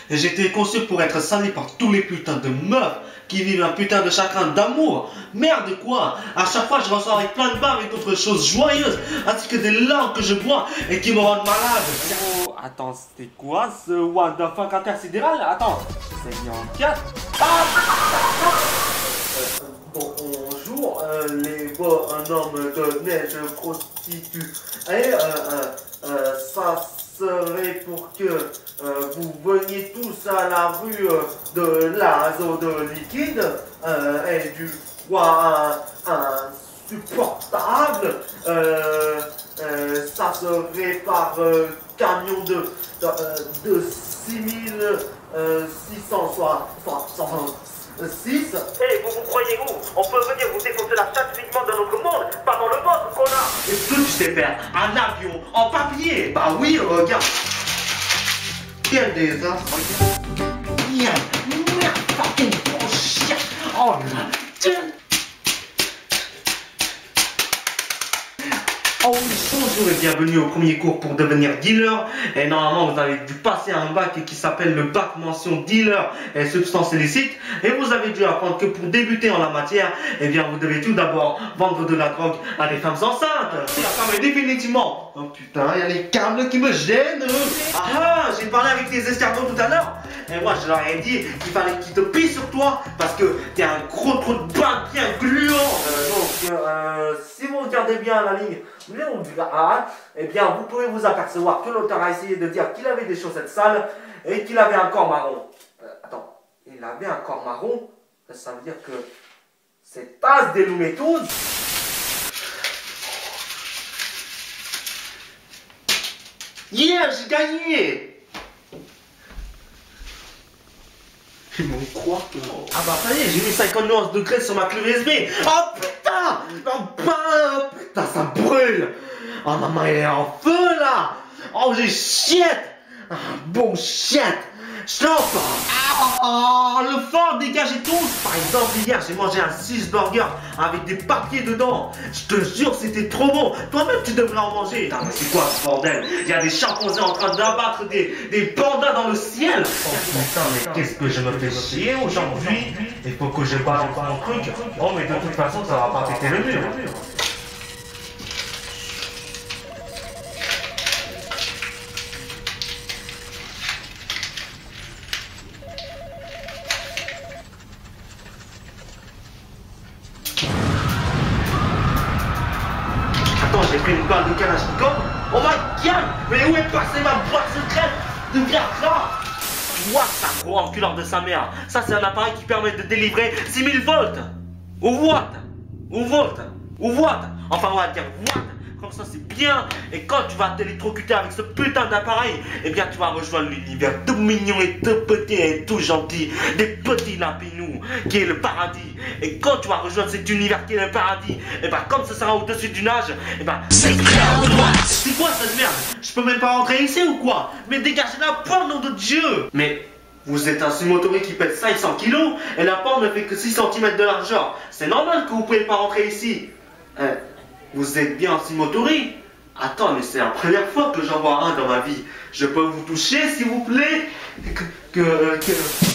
Et j'ai été conçu pour être sali par tous les putains de meufs qui vivent un putain de chagrin d'amour. Merde quoi. À chaque fois je ressors avec plein de barres et d'autres choses joyeuses, ainsi que des larmes que je bois et qui me rendent malade. Oh, attends, c'était quoi ce what the fuck intersidéral? Attends, c'est mis en 4. Bonjour, les bonhommes de neige prostituent. Et ça serait pour que vous veniez tous à la rue de la zone liquide et du roi insupportable. Ça serait par camion de 6666. Hey, vous croyez où? On peut venir vous défoncer la chatte uniquement dans notre monde, pas dans le vôtre, connard! Est-ce que tu sais faire un avion en papier? Bah oui, regarde. Quel désastre. Merde, fucking bullshit. Oh là. Oh, bonjour et bienvenue au premier cours pour devenir dealer. Et normalement vous avez dû passer un bac qui s'appelle le bac mention dealer et substance illicite. Et vous avez dû apprendre que pour débuter en la matière, eh bien vous devez tout d'abord vendre de la drogue à des femmes enceintes. La femme est définitivement... Oh putain, il y a les câbles qui me gênent. Ah, j'ai parlé avec les escargots tout à l'heure. Et moi je leur ai dit qu'il fallait qu'ils te pissent sur toi parce que t'es un gros trou de balle bien gluant. Si vous regardez bien la ligne, eh bien vous pouvez vous apercevoir que l'auteur a essayé de dire qu'il avait des chaussettes sales et qu'il avait un corps marron. Attends, il avait un corps marron? Ça veut dire que c'est tasse des Looney Tunes. Yeah, j'ai gagné! Ils vont croire que... Ah bah ça y est, j'ai mis 50 degrés sur ma clé USB. Oh putain! Oh putain, ça brûle! Oh maman, elle est en feu là! Oh j'ai shit! Ah bon shit! Stop! Oh, le fort, dégagez tous! Par exemple, hier, j'ai mangé un cheeseburger avec des papiers dedans. Je te jure, c'était trop bon. Toi-même, tu devrais en manger. Putain, mais c'est quoi ce bordel? Il y a des chimpanzés en train d'abattre des pandas dans le ciel. Oh putain, mais qu'est-ce que je me fais chier aujourd'hui? Il faut que je balance mon truc. Oh, mais de toute façon, ça va pas péter le mur. Attends, j'ai pris une balle de Kalachnikov. Oh my god! Mais où est passée ma boîte secrète de Viagra? What, ça gros enculeur de sa mère. Ça, c'est un appareil qui permet de délivrer 6000 volts. Ou what? Ou volt? Ou what? Enfin, on va dire what? Comme ça, c'est bien. Et quand tu vas t'électrocuter avec ce putain d'appareil, eh bien, tu vas rejoindre l'univers tout mignon et tout petit et tout gentil des petits lapinous, qui est le paradis. Et quand tu vas rejoindre cet univers qui est le paradis, eh bien, comme ce sera au-dessus du nuage, eh bien, c'est quoi cette merde? Je peux même pas rentrer ici ou quoi? Mais dégagez la porte, nom de Dieu! Mais vous êtes un sumotori qui pèse 500 kilos et la porte ne fait que 6 cm de largeur. C'est normal que vous pouvez pas rentrer ici. Vous êtes bien en sumotori? Attends, mais c'est la première fois que j'en vois un dans ma vie. Je peux vous toucher, s'il vous plaît?